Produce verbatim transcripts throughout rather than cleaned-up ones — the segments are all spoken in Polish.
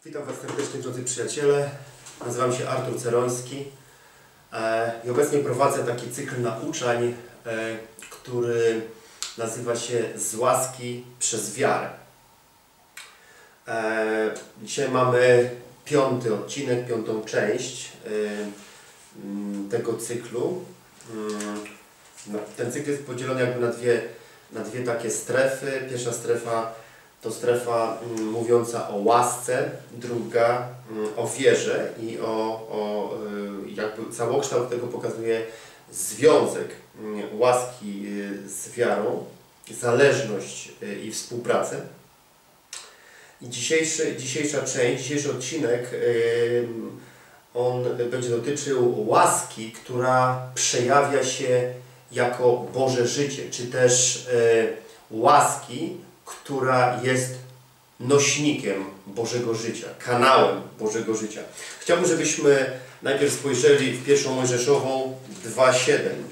Witam Was serdecznie, drodzy przyjaciele. Nazywam się Artur Ceroński i obecnie prowadzę taki cykl nauczań, który nazywa się Z łaski przez wiarę. Dzisiaj mamy piąty odcinek, piątą część tego cyklu. Ten cykl jest podzielony jakby na dwie, na dwie takie strefy. Pierwsza strefa to strefa mm, mówiąca o łasce, druga mm, o wierze i o, o y, jakby całokształt tego pokazuje związek y, łaski y, z wiarą, zależność y, i współpracę. I dzisiejszy, dzisiejsza część, dzisiejszy odcinek y, on będzie dotyczył łaski, która przejawia się jako Boże życie, czy też y, łaski, która jest nośnikiem Bożego życia, kanałem Bożego życia. Chciałbym, żebyśmy najpierw spojrzeli w pierwszą Mojżeszową dwa siedem.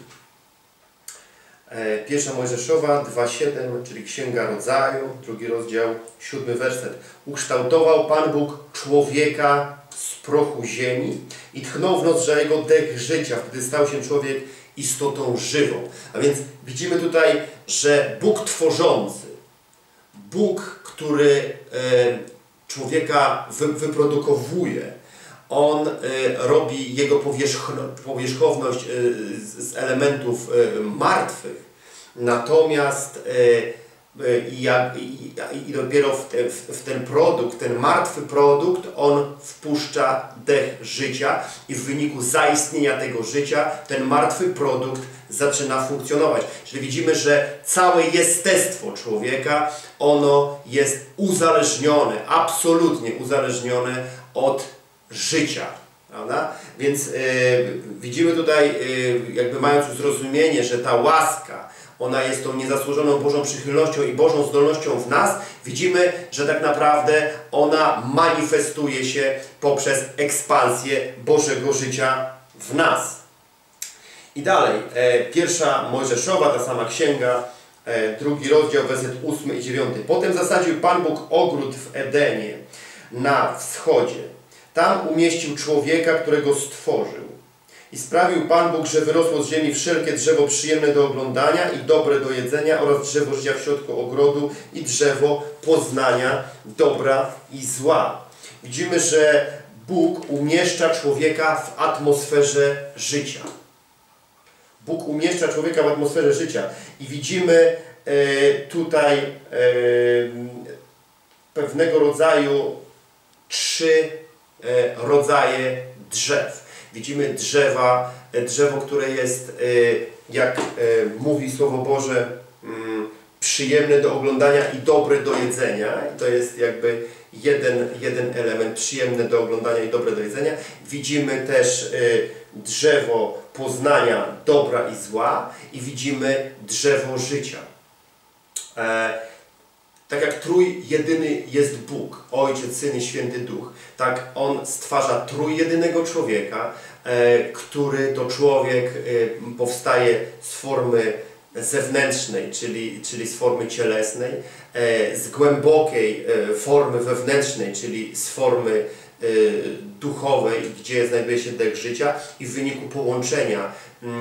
Pierwsza Mojżeszowa dwa siedem, czyli Księga Rodzaju, drugi rozdział, siódmy werset. Ukształtował Pan Bóg człowieka z prochu ziemi i tchnął w nozdrza jego dech życia. Wtedy stał się człowiek istotą żywą. A więc widzimy tutaj, że Bóg tworzący, Bóg, który człowieka wyprodukowuje, On robi jego powierzchowność z elementów martwych, natomiast i, i, i dopiero w, te, w ten produkt, ten martwy produkt, on wpuszcza dech życia i w wyniku zaistnienia tego życia ten martwy produkt zaczyna funkcjonować. Czyli widzimy, że całe jestestwo człowieka, ono jest uzależnione, absolutnie uzależnione od życia. Prawda? Więc yy, widzimy tutaj, yy, jakby mając zrozumienie, że ta łaska, ona jest tą niezasłużoną Bożą przychylnością i Bożą zdolnością w nas, widzimy, że tak naprawdę ona manifestuje się poprzez ekspansję Bożego życia w nas. I dalej, e, pierwsza Mojżeszowa, ta sama księga, e, drugi rozdział, werset ósmy i dziewiąty. Potem zasadził Pan Bóg ogród w Edenie na wschodzie. Tam umieścił człowieka, którego stworzył. I sprawił Pan Bóg, że wyrosło z ziemi wszelkie drzewo przyjemne do oglądania i dobre do jedzenia oraz drzewo życia w środku ogrodu i drzewo poznania dobra i zła. Widzimy, że Bóg umieszcza człowieka w atmosferze życia. Bóg umieszcza człowieka w atmosferze życia. I widzimy e, tutaj e, pewnego rodzaju trzy e, rodzaje drzew. Widzimy drzewa, drzewo, które jest, jak mówi Słowo Boże, przyjemne do oglądania i dobre do jedzenia. I to jest jakby jeden, jeden element, przyjemne do oglądania i dobre do jedzenia. Widzimy też drzewo poznania dobra i zła i widzimy drzewo życia. Tak jak trójjedyny jest Bóg, Ojciec, Syn i Święty Duch, tak On stwarza trójjedynego człowieka, e, który to człowiek e, powstaje z formy zewnętrznej, czyli, czyli z formy cielesnej, e, z głębokiej e, formy wewnętrznej, czyli z formy e, duchowej, gdzie znajduje się dech życia i w wyniku połączenia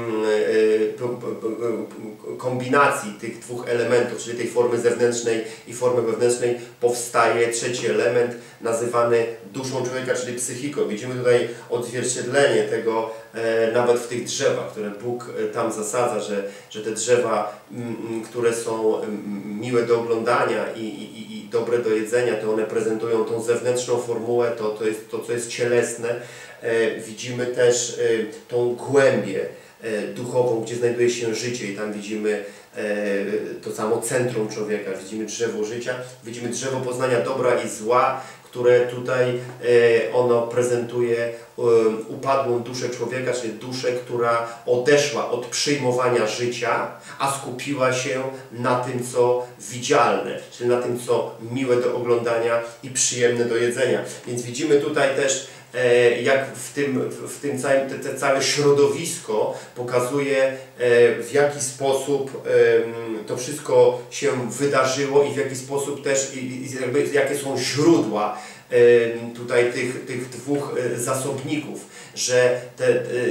kombinacji tych dwóch elementów, czyli tej formy zewnętrznej i formy wewnętrznej, powstaje trzeci element nazywany duszą człowieka, czyli psychiką. Widzimy tutaj odzwierciedlenie tego e, nawet w tych drzewach, które Bóg tam zasadza, że, że te drzewa, m, które są miłe do oglądania i, i, i dobre do jedzenia, to one prezentują tą zewnętrzną formułę, to, to jest to, co jest cielesne. E, widzimy też e, tą głębię duchową, gdzie znajduje się życie i tam widzimy e, to samo centrum człowieka, widzimy drzewo życia, widzimy drzewo poznania dobra i zła, które tutaj e, ono prezentuje e, upadłą duszę człowieka, czyli duszę, która odeszła od przyjmowania życia, a skupiła się na tym, co widzialne, czyli na tym, co miłe do oglądania i przyjemne do jedzenia. Więc widzimy tutaj też, jak w tym, w tym całym, te, te całe środowisko pokazuje, w jaki sposób to wszystko się wydarzyło i w jaki sposób też, i jakby, jakie są źródła tutaj tych, tych dwóch zasobników, że te,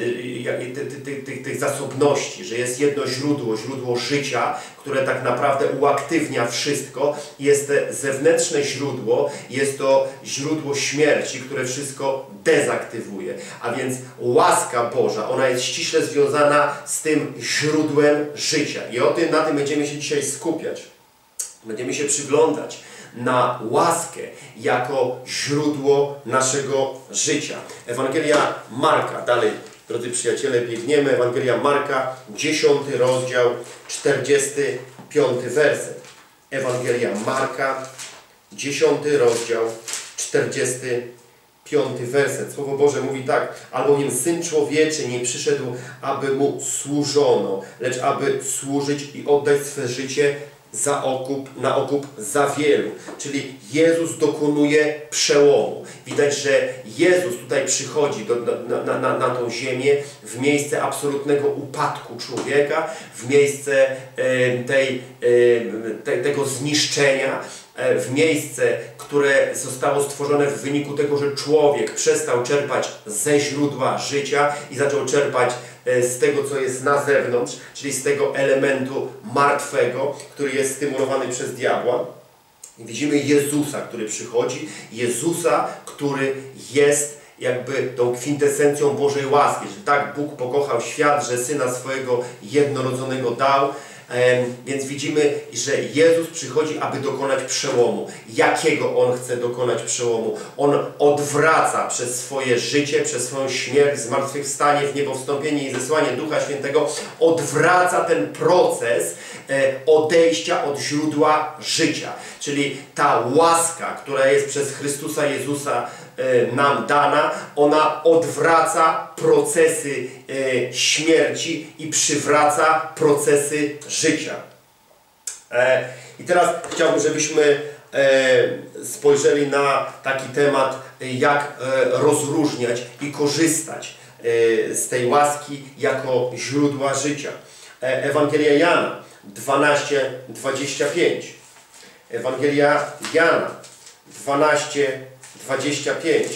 te, te, te, tych zasobności, że jest jedno źródło, źródło życia, które tak naprawdę uaktywnia wszystko. Jest to zewnętrzne źródło, jest to źródło śmierci, które wszystko dezaktywuje. A więc łaska Boża, ona jest ściśle związana z tym źródłem życia. I o tym, na tym będziemy się dzisiaj skupiać. Będziemy się przyglądać na łaskę jako źródło naszego życia. Ewangelia Marka, dalej, drodzy przyjaciele, biegniemy. Ewangelia Marka, dziesiąty rozdział, czterdziesty piąty werset. Ewangelia Marka, dziesiąty rozdział, czterdziesty piąty werset. Słowo Boże mówi tak: albowiem Syn Człowieczy nie przyszedł, aby Mu służono, lecz aby służyć i oddać swe życie za okup, na okup za wielu. Czyli Jezus dokonuje przełomu. Widać, że Jezus tutaj przychodzi do, na, na, na, na tą ziemię w miejsce absolutnego upadku człowieka, w miejsce e, tej, e, te, tego zniszczenia, e, w miejsce, które zostało stworzone w wyniku tego, że człowiek przestał czerpać ze źródła życia i zaczął czerpać z tego, co jest na zewnątrz, czyli z tego elementu martwego, który jest stymulowany przez diabła. I widzimy Jezusa, który przychodzi, Jezusa, który jest jakby tą kwintesencją Bożej łaski, że tak Bóg pokochał świat, że Syna swojego jednorodzonego dał. Więc widzimy, że Jezus przychodzi, aby dokonać przełomu. Jakiego On chce dokonać przełomu? On odwraca przez swoje życie, przez swoją śmierć, zmartwychwstanie, w niebo wstąpienie i zesłanie Ducha Świętego, odwraca ten proces odejścia od źródła życia. Czyli ta łaska, która jest przez Chrystusa Jezusa nam dana, ona odwraca procesy e, śmierci i przywraca procesy życia. E, I teraz chciałbym, żebyśmy e, spojrzeli na taki temat, jak e, rozróżniać i korzystać e, z tej łaski jako źródła życia. E, Ewangelia Jana dwanaście, dwadzieścia pięć. Ewangelia Jana dwanaście, dwadzieścia pięć.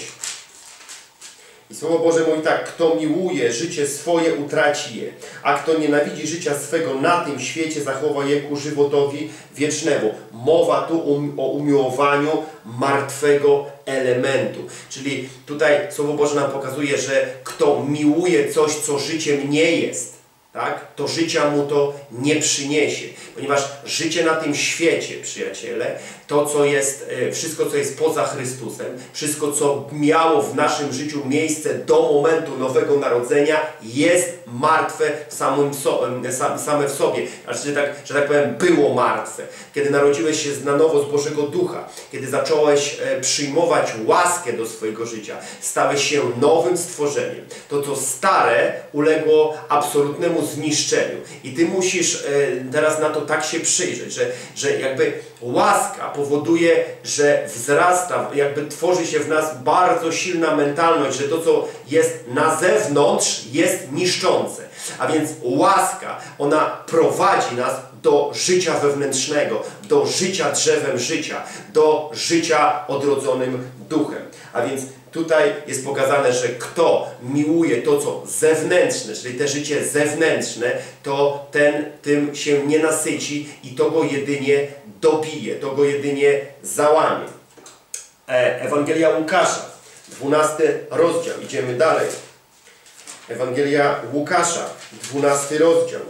I Słowo Boże mówi tak: kto miłuje życie swoje, utraci je, a kto nienawidzi życia swego na tym świecie, zachowa je ku żywotowi wiecznemu. Mowa tu um, o umiłowaniu martwego elementu. Czyli tutaj Słowo Boże nam pokazuje, że kto miłuje coś, co życiem nie jest, tak, to życia mu to nie przyniesie. Ponieważ życie na tym świecie, przyjaciele, to co jest, wszystko co jest poza Chrystusem, wszystko co miało w naszym życiu miejsce do momentu Nowego Narodzenia, jest martwe samym so, same w sobie. Znaczy, że tak, że tak powiem, było martwe. Kiedy narodziłeś się na nowo z Bożego Ducha, kiedy zacząłeś przyjmować łaskę do swojego życia, stałeś się nowym stworzeniem. To co stare uległo absolutnemu zniszczeniu. I Ty musisz teraz na to tak się przyjrzeć, że, że jakby łaska powoduje, że wzrasta, jakby tworzy się w nas bardzo silna mentalność, że to, co jest na zewnątrz, jest niszczące. A więc łaska, ona prowadzi nas do życia wewnętrznego, do życia drzewem życia, do życia odrodzonym duchem. A więc tutaj jest pokazane, że kto miłuje to, co zewnętrzne, czyli te życie zewnętrzne, to ten tym się nie nasyci i to go jedynie dobije, to go jedynie załamie. Ewangelia Łukasza, dwunasty rozdział, idziemy dalej. Ewangelia Łukasza, dwunasty rozdział,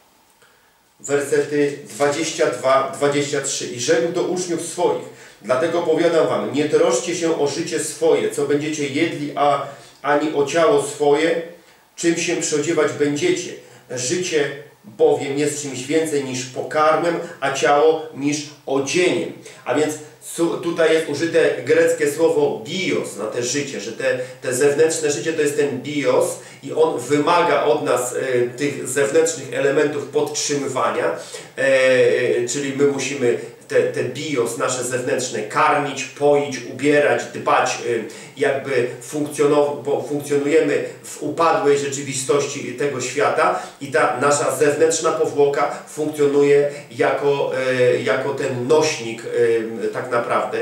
wersety dwadzieścia dwa, dwadzieścia trzy. I rzekł do uczniów swoich: dlatego powiadam wam, nie troszcie się o życie swoje, co będziecie jedli, a ani o ciało swoje, czym się przyodziewać będziecie. Życie bowiem jest czymś więcej niż pokarmem, a ciało niż odzieniem. A więc tutaj jest użyte greckie słowo bios na te życie, że te, te zewnętrzne życie to jest ten bios i on wymaga od nas e, tych zewnętrznych elementów podtrzymywania, e, czyli my musimy te, te bios nasze zewnętrzne karmić, poić, ubierać, dbać, jakby funkcjonować, bo funkcjonujemy w upadłej rzeczywistości tego świata i ta nasza zewnętrzna powłoka funkcjonuje jako, jako ten nośnik tak naprawdę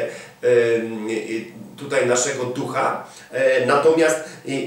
tutaj naszego ducha. Natomiast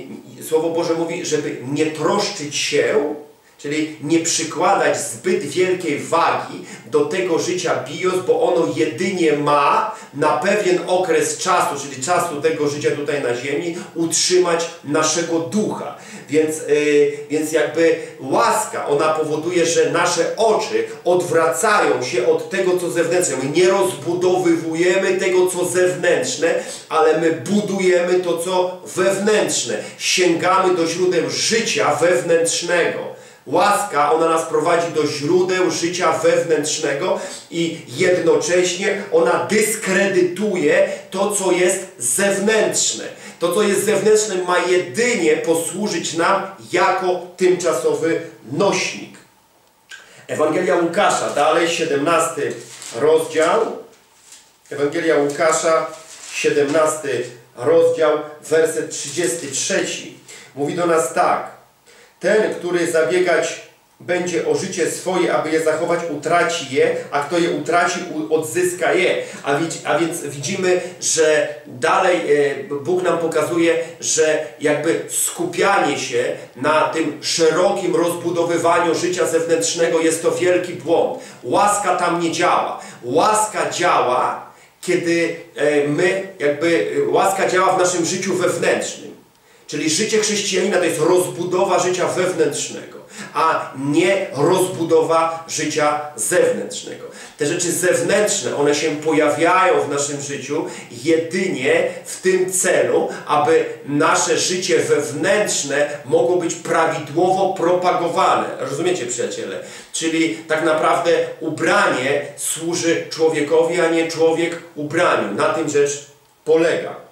Słowo Boże mówi, żeby nie troszczyć się, czyli nie przykładać zbyt wielkiej wagi do tego życia bios, bo ono jedynie ma na pewien okres czasu, czyli czasu tego życia tutaj na ziemi, utrzymać naszego ducha. Więc, yy, więc jakby łaska, ona powoduje, że nasze oczy odwracają się od tego, co zewnętrzne. My nie rozbudowywujemy tego, co zewnętrzne, ale my budujemy to, co wewnętrzne. Sięgamy do źródeł życia wewnętrznego. Łaska, ona nas prowadzi do źródeł życia wewnętrznego i jednocześnie ona dyskredytuje to, co jest zewnętrzne. To, co jest zewnętrzne, ma jedynie posłużyć nam jako tymczasowy nośnik. Ewangelia Łukasza, dalej siedemnasty rozdział. Ewangelia Łukasza, siedemnasty rozdział, werset trzydziesty trzeci. Mówi do nas tak. Ten, który zabiegać będzie o życie swoje, aby je zachować, utraci je, a kto je utraci, odzyska je. A, a więc widzimy, że dalej Bóg nam pokazuje, że jakby skupianie się na tym szerokim rozbudowywaniu życia zewnętrznego jest to wielki błąd. Łaska tam nie działa. Łaska działa, kiedy my, jakby łaska działa w naszym życiu wewnętrznym. Czyli życie chrześcijanina to jest rozbudowa życia wewnętrznego, a nie rozbudowa życia zewnętrznego. Te rzeczy zewnętrzne, one się pojawiają w naszym życiu jedynie w tym celu, aby nasze życie wewnętrzne mogło być prawidłowo propagowane. Rozumiecie, przyjaciele? Czyli tak naprawdę ubranie służy człowiekowi, a nie człowiek ubraniu. Na tym rzecz polega.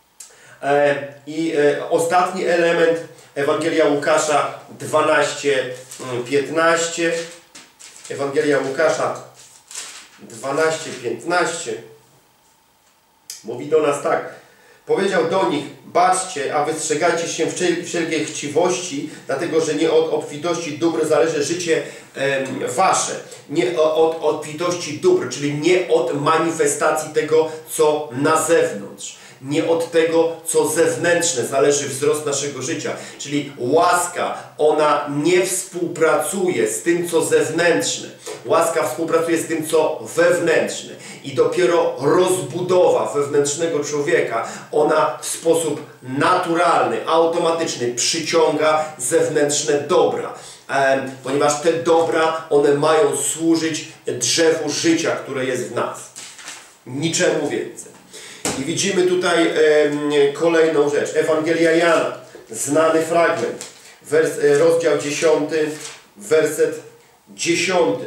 I ostatni element, Ewangelia Łukasza dwanaście, piętnaście. Ewangelia Łukasza dwanaście, piętnaście. Mówi do nas tak. Powiedział do nich, baczcie, a wystrzegajcie się wszelkiej chciwości, dlatego że nie od obfitości dóbr zależy życie e, wasze. Nie od obfitości dóbr, czyli nie od manifestacji tego, co na zewnątrz. Nie od tego, co zewnętrzne zależy wzrost naszego życia. Czyli łaska, ona nie współpracuje z tym, co zewnętrzne. Łaska współpracuje z tym, co wewnętrzne. I dopiero rozbudowa wewnętrznego człowieka, ona w sposób naturalny, automatyczny przyciąga zewnętrzne dobra. E, ponieważ te dobra, one mają służyć drzewu życia, które jest w nas. Niczemu więcej. I widzimy tutaj e, kolejną rzecz. Ewangelia Jana, znany fragment, wers, e, rozdział dziesiąty, werset dziesiąty.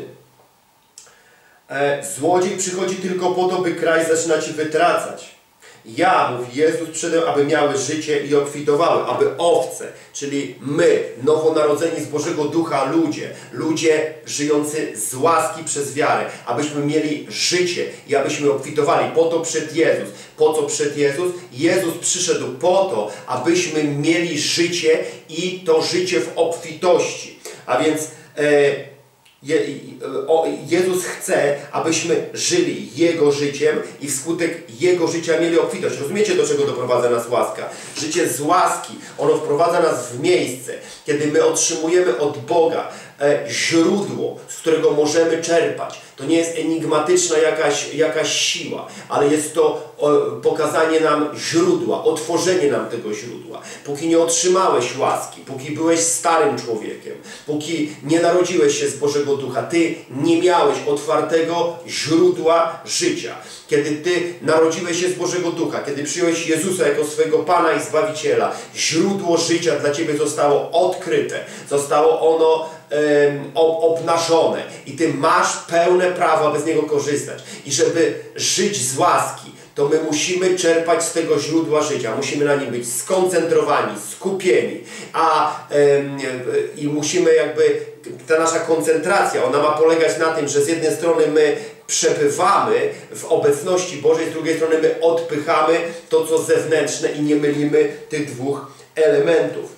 E, Złodziej przychodzi tylko po to, by kraj zaczynać i wytracać. Ja, mówi Jezus, przyszedłem, aby miały życie i obfitowały, aby owce, czyli my, nowonarodzeni z Bożego Ducha ludzie, ludzie żyjący z łaski przez wiarę, abyśmy mieli życie i abyśmy obfitowali. Po to przyszedł Jezus. Po co przyszedł Jezus? Jezus przyszedł po to, abyśmy mieli życie i to życie w obfitości. A więc e, Je, o, Jezus chce, abyśmy żyli Jego życiem i wskutek Jego życia mieli obfitość. Rozumiecie, do czego doprowadza nas łaska? Życie z łaski, ono wprowadza nas w miejsce, kiedy my otrzymujemy od Boga e, źródło, z którego możemy czerpać. To nie jest enigmatyczna jakaś, jakaś siła, ale jest to o, pokazanie nam źródła, otworzenie nam tego źródła. Póki nie otrzymałeś łaski, póki byłeś starym człowiekiem, póki nie narodziłeś się z Bożego Ducha, Ty nie miałeś otwartego źródła życia. Kiedy Ty narodziłeś się z Bożego Ducha, kiedy przyjąłeś Jezusa jako swojego Pana i Zbawiciela, źródło życia dla Ciebie zostało odkryte. Zostało ono um, obnażone i Ty masz pełne prawo, aby z niego korzystać. I żeby żyć z łaski, to my musimy czerpać z tego źródła życia. Musimy na nim być skoncentrowani, skupieni. A, ym, I musimy jakby, ta nasza koncentracja, ona ma polegać na tym, że z jednej strony my przebywamy w obecności Bożej, z drugiej strony my odpychamy to, co zewnętrzne i nie mylimy tych dwóch elementów.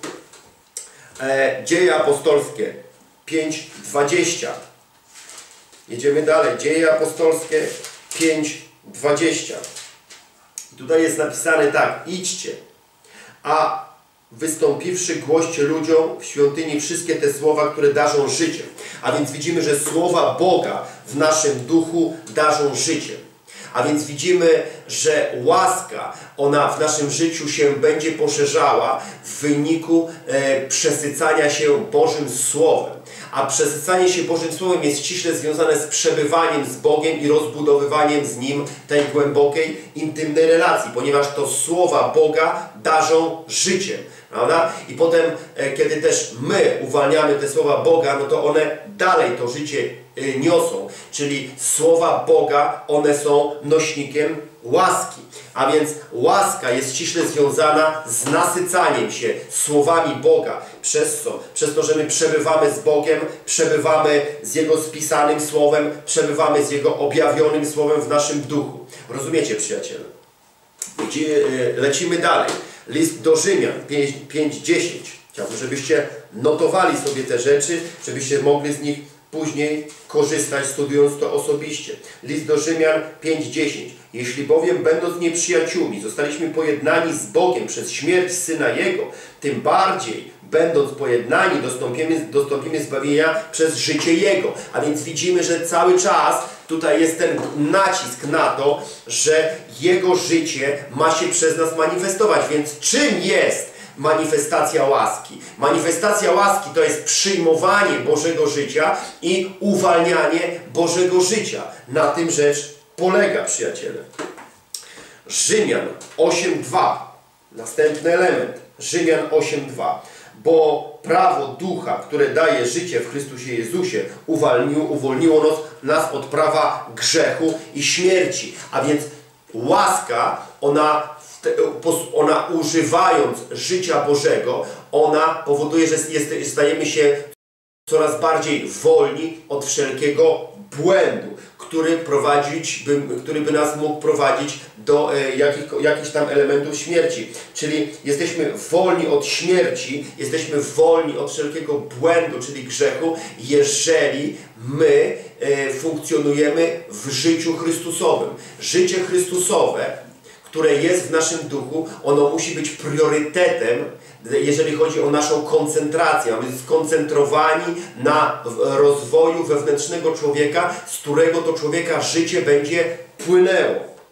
E, Dzieje apostolskie pięć dwadzieścia. Jedziemy dalej. Dzieje apostolskie pięć dwadzieścia. Tutaj jest napisane tak: idźcie, a wystąpiwszy głoście ludziom w świątyni wszystkie te słowa, które darzą życiem. A więc widzimy, że słowa Boga w naszym duchu darzą życiem. A więc widzimy, że łaska, ona w naszym życiu się będzie poszerzała w wyniku e, przesycania się Bożym Słowem. A przesycanie się Bożym Słowem jest ściśle związane z przebywaniem z Bogiem i rozbudowywaniem z Nim tej głębokiej, intymnej relacji, ponieważ to słowa Boga darzą życiem. Prawda? I potem, e, kiedy też my uwalniamy te słowa Boga, no to one dalej to życie e, niosą. Czyli słowa Boga, one są nośnikiem łaski. A więc łaska jest ściśle związana z nasycaniem się słowami Boga. Przez co? Przez to, że my przebywamy z Bogiem, przebywamy z Jego spisanym Słowem, przebywamy z Jego objawionym Słowem w naszym duchu. Rozumiecie, przyjaciele? Gdzie, e, lecimy dalej. List do Rzymian pięć dziesięć. Chciałbym, żebyście notowali sobie te rzeczy, żebyście mogli z nich później korzystać, studiując to osobiście. List do Rzymian pięć dziesięć. Jeśli bowiem, będąc nieprzyjaciółmi, zostaliśmy pojednani z Bogiem przez śmierć Syna Jego, tym bardziej, będąc pojednani, dostąpimy, dostąpimy zbawienia przez życie Jego. A więc widzimy, że cały czas tutaj jest ten nacisk na to, że Jego życie ma się przez nas manifestować. Więc czym jest manifestacja łaski? Manifestacja łaski to jest przyjmowanie Bożego życia i uwalnianie Bożego życia. Na tym rzecz polega, przyjaciele. Rzymian osiem dwa. Następny element. Rzymian osiem dwa. Bo prawo ducha, które daje życie w Chrystusie Jezusie, uwolniło, uwolniło nas, nas od prawa grzechu i śmierci. A więc łaska, ona, ona używając życia Bożego, ona powoduje, że jest, stajemy się coraz bardziej wolni od wszelkiego błędu, który, prowadzić by, który by nas mógł prowadzić do e, jakich, jakichś tam elementów śmierci. Czyli jesteśmy wolni od śmierci, jesteśmy wolni od wszelkiego błędu, czyli grzechu, jeżeli my e, funkcjonujemy w życiu Chrystusowym. Życie Chrystusowe, które jest w naszym duchu, ono musi być priorytetem, jeżeli chodzi o naszą koncentrację. Mamy skoncentrowani na rozwoju wewnętrznego człowieka, z którego to człowieka życie będzie płynęło.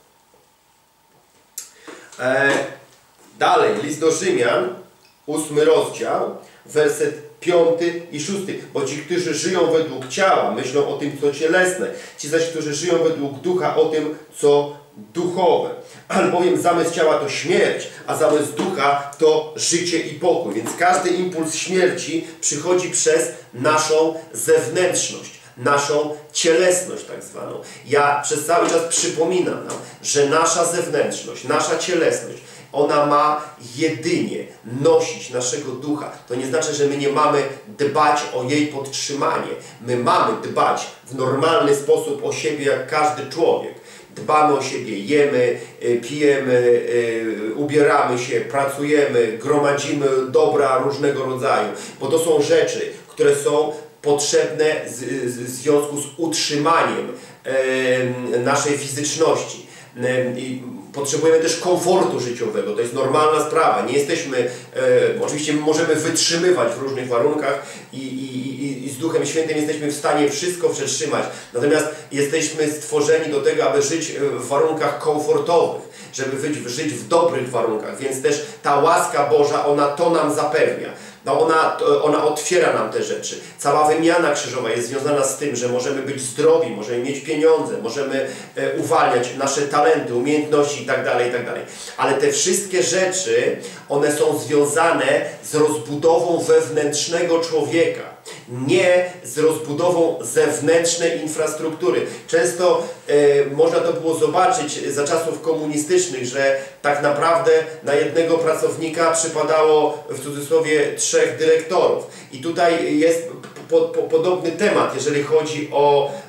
E, dalej, list do Rzymian, ósmy rozdział, werset piąty i szósty. Bo ci, którzy żyją według ciała, myślą o tym, co cielesne. Ci zaś, którzy żyją według ducha, o tym, co duchowe. Albowiem zamysł ciała to śmierć, a zamysł ducha to życie i pokój. Więc każdy impuls śmierci przychodzi przez naszą zewnętrzność, naszą cielesność tak zwaną. Ja przez cały czas przypominam nam, że nasza zewnętrzność, nasza cielesność, ona ma jedynie nosić naszego ducha. To nie znaczy, że my nie mamy dbać o jej podtrzymanie. My mamy dbać w normalny sposób o siebie jak każdy człowiek. Dbamy o siebie, jemy, pijemy, ubieramy się, pracujemy, gromadzimy dobra różnego rodzaju. Bo to są rzeczy, które są potrzebne w związku z utrzymaniem naszej fizyczności. Potrzebujemy też komfortu życiowego, to jest normalna sprawa. Nie jesteśmy, e, oczywiście możemy wytrzymywać w różnych warunkach i, i, i z Duchem Świętym jesteśmy w stanie wszystko przetrzymać. Natomiast jesteśmy stworzeni do tego, aby żyć w warunkach komfortowych, żeby żyć, żyć w dobrych warunkach. Więc też ta łaska Boża, ona to nam zapewnia. No ona, ona otwiera nam te rzeczy. Cała wymiana krzyżowa jest związana z tym, że możemy być zdrowi, możemy mieć pieniądze, możemy e, uwalniać nasze talenty, umiejętności itd., itd. Ale te wszystkie rzeczy, one są związane z rozbudową wewnętrznego człowieka, nie z rozbudową zewnętrznej infrastruktury. Często e, można to było zobaczyć za czasów komunistycznych, że tak naprawdę na jednego pracownika przypadało w cudzysłowie trzech dyrektorów. I tutaj jest po, po, podobny temat, jeżeli chodzi o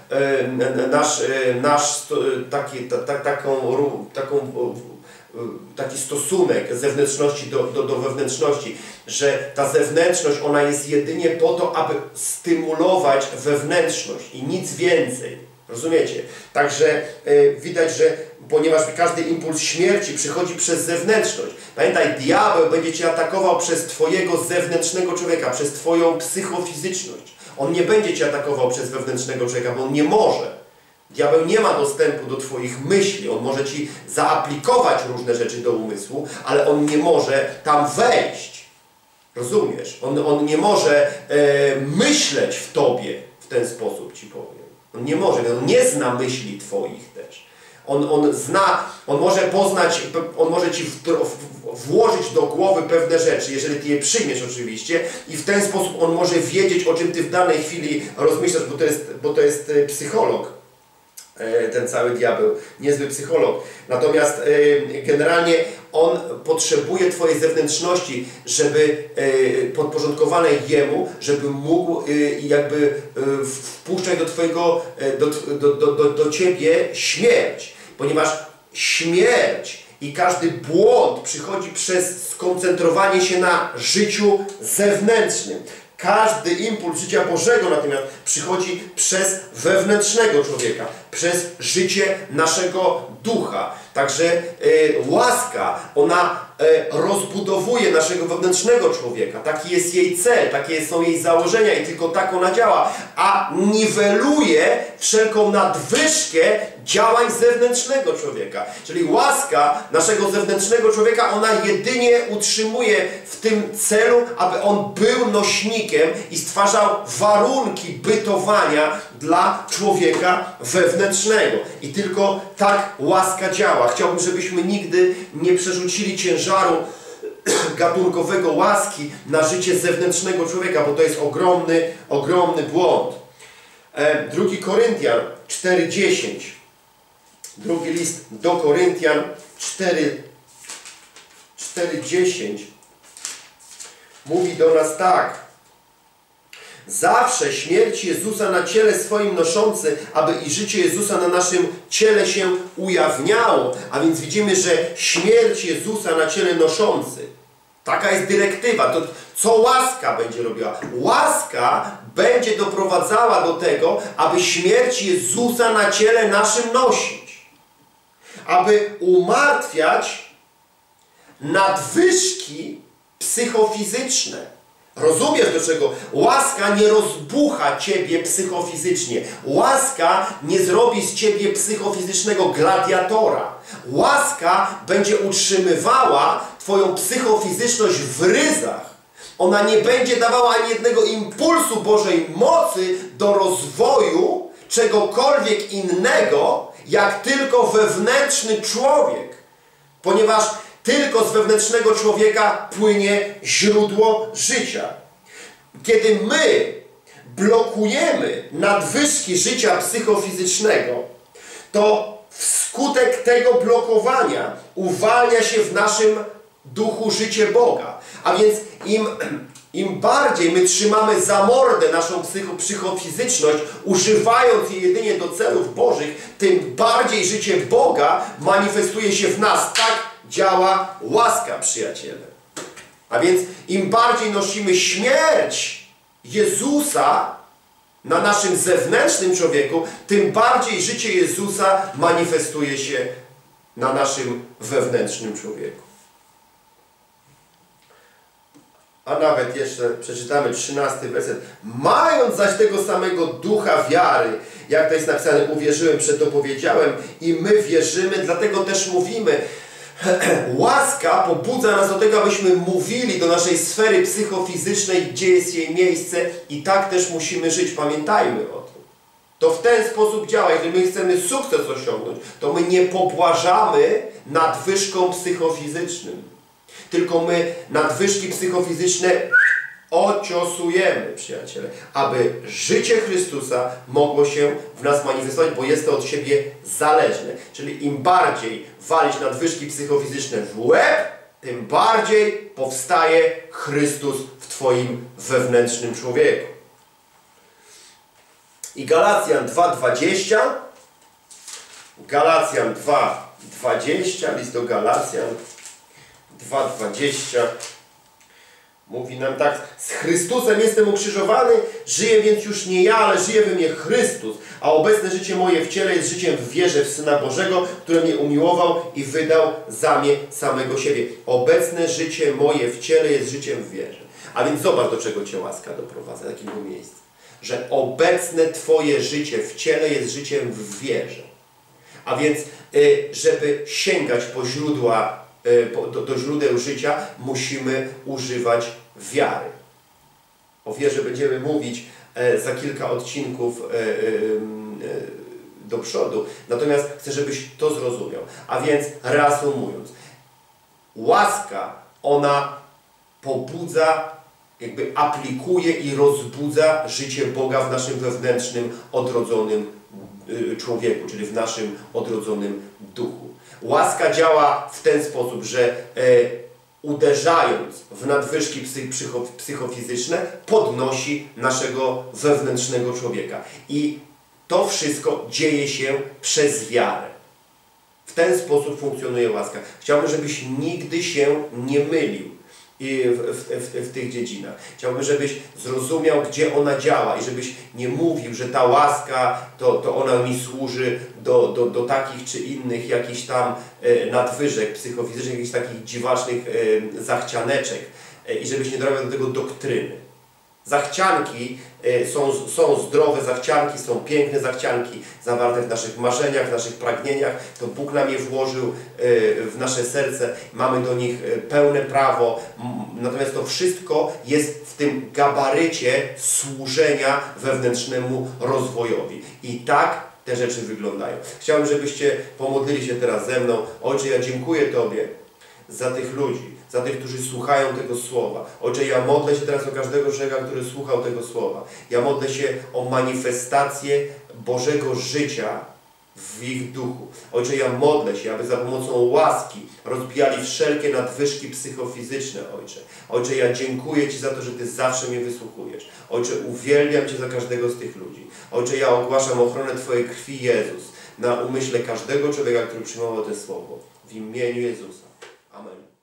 nasz, nasz taki, ta, ta, taką, taką, taki stosunek zewnętrzności do, do, do wewnętrzności, że ta zewnętrzność, ona jest jedynie po to, aby stymulować wewnętrzność i nic więcej. Rozumiecie? Także y, widać, że ponieważ każdy impuls śmierci przychodzi przez zewnętrzność. Pamiętaj, diabeł będzie Cię atakował przez Twojego zewnętrznego człowieka, przez Twoją psychofizyczność. On nie będzie Cię atakował przez wewnętrznego człowieka, bo on nie może. Diabeł nie ma dostępu do Twoich myśli. On może Ci zaaplikować różne rzeczy do umysłu, ale on nie może tam wejść. Rozumiesz? On, on nie może e, myśleć w Tobie w ten sposób, Ci powiem. On nie może, on nie zna myśli Twoich też. On, on zna, on może poznać, on może Ci w, w, włożyć do głowy pewne rzeczy, jeżeli Ty je przyjmiesz oczywiście, i w ten sposób on może wiedzieć, o czym Ty w danej chwili rozmyślasz, bo to jest, bo to jest psycholog, ten cały diabeł, niezły psycholog. Natomiast generalnie on potrzebuje Twojej zewnętrzności, żeby podporządkowanej jemu, żeby mógł jakby wpuszczać do Twojego, do, do, do, do, do Ciebie śmierć. Ponieważ śmierć i każdy błąd przychodzi przez skoncentrowanie się na życiu zewnętrznym. Każdy impuls życia Bożego natomiast przychodzi przez wewnętrznego człowieka, przez życie naszego ducha. Także y, łaska, ona y, rozbudowuje naszego wewnętrznego człowieka. Taki jest jej cel, takie są jej założenia i tylko tak ona działa. A niweluje wszelką nadwyżkę działań zewnętrznego człowieka. Czyli łaska naszego zewnętrznego człowieka, ona jedynie utrzymuje w tym celu, aby on był nośnikiem i stwarzał warunki bytowania dla człowieka wewnętrznego. I tylko tak łaska działa. Chciałbym, żebyśmy nigdy nie przerzucili ciężaru gatunkowego łaski na życie zewnętrznego człowieka, bo to jest ogromny, ogromny błąd. E, drugi Koryntian cztery dziesięć. Drugi list do Koryntian cztery dziesięć mówi do nas tak. Zawsze śmierć Jezusa na ciele swoim noszący, aby i życie Jezusa na naszym ciele się ujawniało. A więc widzimy, że śmierć Jezusa na ciele noszący. Taka jest dyrektywa. To co łaska będzie robiła? Łaska będzie doprowadzała do tego, aby śmierć Jezusa na ciele naszym nosić. Aby umartwiać nadwyżki psychofizyczne. Rozumiesz, do czego? Łaska nie rozbucha Ciebie psychofizycznie. Łaska nie zrobi z Ciebie psychofizycznego gladiatora. Łaska będzie utrzymywała Twoją psychofizyczność w ryzach. Ona nie będzie dawała ani jednego impulsu Bożej mocy do rozwoju czegokolwiek innego, jak tylko wewnętrzny człowiek. Ponieważ tylko z wewnętrznego człowieka płynie źródło życia. Kiedy my blokujemy nadwyżki życia psychofizycznego, to wskutek tego blokowania uwalnia się w naszym duchu życie Boga. A więc im, im bardziej my trzymamy za mordę naszą psycho, psychofizyczność, używając jej jedynie do celów Bożych, tym bardziej życie Boga manifestuje się w nas. Tak działa łaska, przyjaciele. A więc im bardziej nosimy śmierć Jezusa na naszym zewnętrznym człowieku, tym bardziej życie Jezusa manifestuje się na naszym wewnętrznym człowieku. A nawet jeszcze przeczytamy trzynasty werset. Mając zaś tego samego ducha wiary, jak to jest napisane, uwierzyłem, przed to powiedziałem i my wierzymy, dlatego też mówimy. Łaska pobudza nas do tego, abyśmy mówili do naszej sfery psychofizycznej, gdzie jest jej miejsce, i tak też musimy żyć. Pamiętajmy o tym. To w ten sposób działa. Jeżeli my chcemy sukces osiągnąć, to my nie pobłażamy nadwyżkom psychofizycznym. Tylko my nadwyżki psychofizyczne ociosujemy, przyjaciele, aby życie Chrystusa mogło się w nas manifestować, bo jest to od siebie zależne. Czyli im bardziej walić nadwyżki psychofizyczne w łeb, tym bardziej powstaje Chrystus w Twoim wewnętrznym człowieku. I Galacjan dwa dwadzieścia. Galacjan dwa dwadzieścia, list do Galacjan dwa dwadzieścia. Mówi nam tak: z Chrystusem jestem ukrzyżowany, żyję więc już nie ja, ale żyje we mnie Chrystus, a obecne życie moje w ciele jest życiem w wierze w Syna Bożego, który mnie umiłował i wydał za mnie samego siebie. Obecne życie moje w ciele jest życiem w wierze. A więc zobacz, do czego Cię łaska doprowadza, do jakiego miejsca. Że obecne Twoje życie w ciele jest życiem w wierze. A więc, żeby sięgać po źródła, Do, do źródeł życia, musimy używać wiary. O wierze będziemy mówić e, za kilka odcinków e, e, e, do przodu. Natomiast chcę, żebyś to zrozumiał. A więc reasumując, łaska, ona pobudza, jakby aplikuje i rozbudza życie Boga w naszym wewnętrznym, odrodzonym y, człowieku, czyli w naszym odrodzonym duchu. Łaska działa w ten sposób, że e, uderzając w nadwyżki psycho, psychofizyczne, podnosi naszego wewnętrznego człowieka. I to wszystko dzieje się przez wiarę. W ten sposób funkcjonuje łaska. Chciałbym, żebyś nigdy się nie mylił w, w, w, w tych dziedzinach. Chciałbym, żebyś zrozumiał, gdzie ona działa i żebyś nie mówił, że ta łaska, to, to ona mi służy do, do, do takich czy innych jakichś tam e, nadwyżek psychofizycznych, jakichś takich dziwacznych e, zachcianeczek e, i żebyś nie robił do tego doktryny. Zachcianki e, są, są zdrowe, zachcianki są piękne, zachcianki zawarte w naszych marzeniach, w naszych pragnieniach. To Bóg nam je włożył e, w nasze serce, mamy do nich e, pełne prawo. Natomiast to wszystko jest w tym gabarycie służenia wewnętrznemu rozwojowi. I tak te rzeczy wyglądają. Chciałbym, żebyście pomodlili się teraz ze mną. Ojcze, ja dziękuję Tobie za tych ludzi, za tych, którzy słuchają tego słowa. Ojcze, ja modlę się teraz o każdego człowieka, który słuchał tego słowa. Ja modlę się o manifestację Bożego życia w ich duchu. Ojcze, ja modlę się, aby za pomocą łaski rozbijali wszelkie nadwyżki psychofizyczne, Ojcze. Ojcze, ja dziękuję Ci za to, że Ty zawsze mnie wysłuchujesz. Ojcze, uwielbiam Cię za każdego z tych ludzi. Ojcze, ja ogłaszam ochronę Twojej krwi, Jezus, na umyśle każdego człowieka, który przyjmował to słowo. W imieniu Jezusa. Amen.